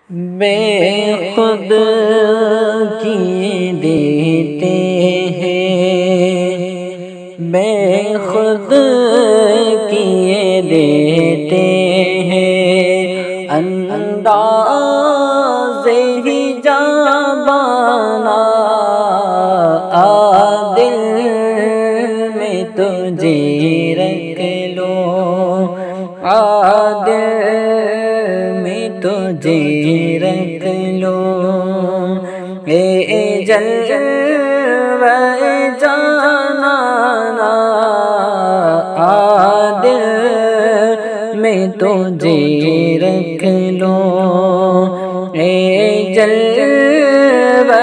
بے خود کیے دیتے ہیں، بے خود کیے دیتے ہیں، انداز ہی جانا عادل میں تجھے رکھ لو، عادل میں تجھے رکھ لو، اے جلوہ جانانا عادل میں تجھے رکھ لو، اے جلوہ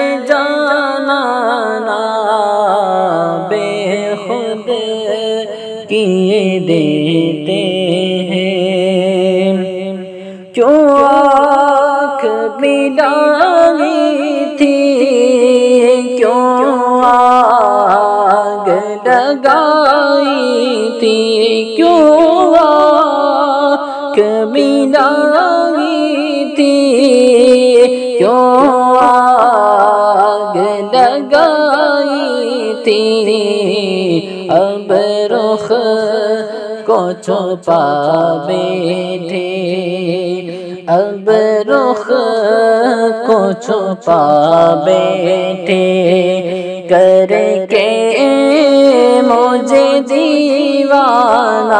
جانانا بے خود کیے دیتے ہیں، کیوں آنکھ ملائی تھی، کیوں آگ لگائی تھی، کیوں آنکھ ملائی تھی، کیوں آگ لگائی تھی، اب رخ کو چھپا بیٹھے، اب رخ کو چھپا بیٹھے، کر کے مجھے دیوانہ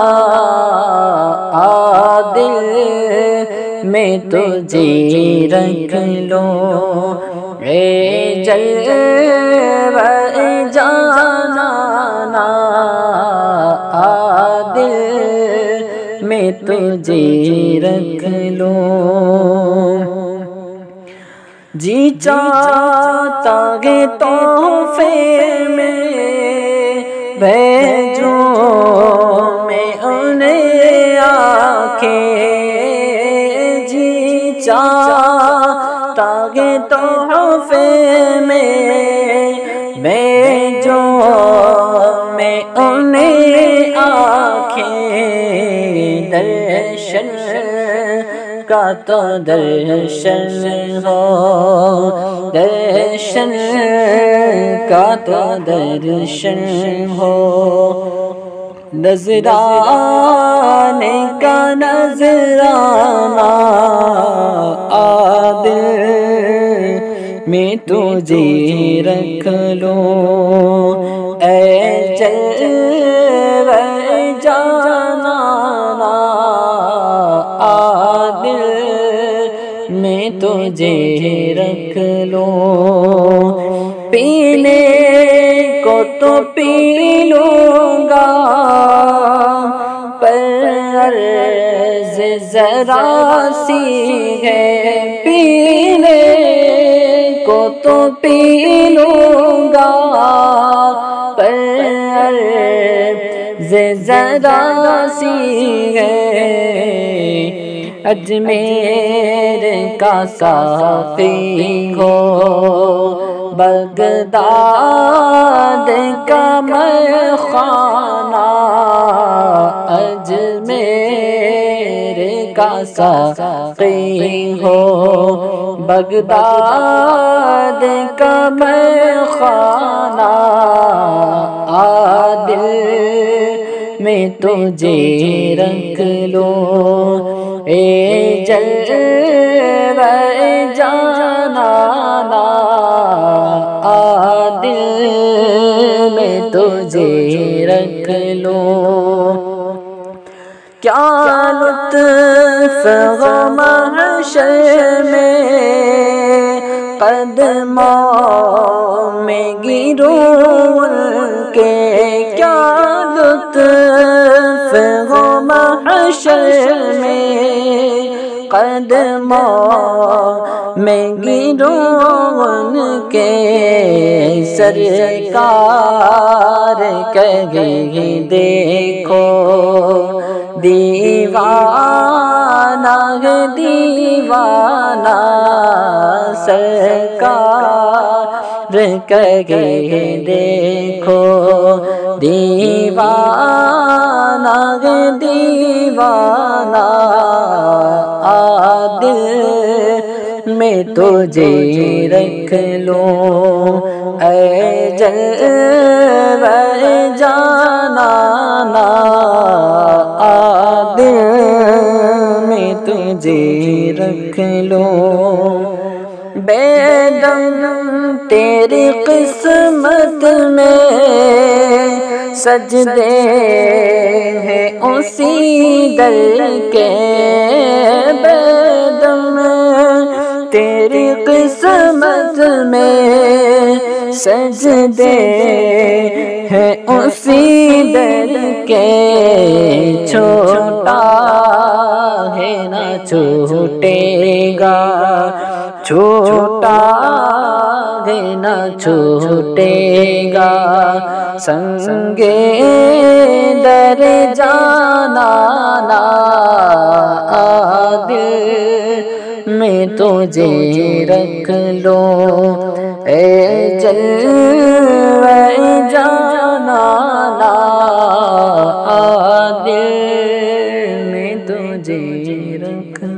عادل میں تجھے رکھ لو، اے جلوہ جانانا عادل میں تجھے رکھ لو، جی چاہتا ہے تحفے میں بھیجوں میں انہیں آنکھیں، جی چاہتا ہے تحفے میں بھیجوں میں انہیں آنکھیں، درشن کا تو درشن ہو، درشن کا تو درشن ہو، نذرانے کا نذرانہ عادل میں تجھے رکھ لو، اے جلوہ جانانا عادل میں تجھے رکھ لو، پینے کو تو پی لوں گا پر عرض ذرا سی ہے، پینے کو تو پی لوں گا پر عرض ذرا سی ہے، اجمیر کا ساقی ہو، بغداد کا میخانہ، اجمیر کا ساقی ہو، بغداد کا میخانہ عادل میں تجھے رکھ لو، اے جلوہ جانانا عادل میں تجھے رکھ لو، کیا لطف ہو محشر میں قدموں میں گروں ان کے، کیا لطف ہو محشر میں قدموں میں گروں ان کے، سرکار کہے دیکھو دیوانہ ہے دیوانہ، سرکار کہے دیکھو دیوانہ ہے دیوانہ عادل میں تجھے رکھ لوں، اے جلوہ جانانا دل میں تجھے رکھ لوں۔ بے دم تیری قسمت میں سجدے ہیں اسی در کے، بے دم تیری قسمت میں سجدے ہیں اسی در کے، چھوٹا ہے نہ چھوٹے گا، چھوٹا ہے نہ چھوٹے گا، سنگے در جانانا دل میں تجھے رکھ لوں، اے جلوہ جانانا دل میں تجھے رکھ